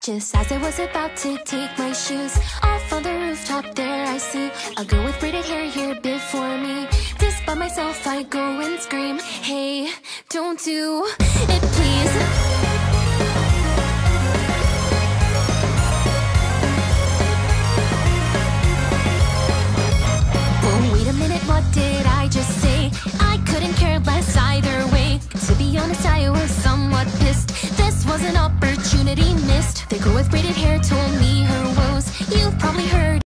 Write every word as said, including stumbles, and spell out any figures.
Just as I was about to take my shoes off on the rooftop, there I see a girl with braided hair here before me. Just by myself I go and scream, hey, don't do it please. Oh, wait a minute, what did I just say? I couldn't care less either way. To be honest, I was somewhat pissed. This was an opportunity missed. The girl with braided hair told me her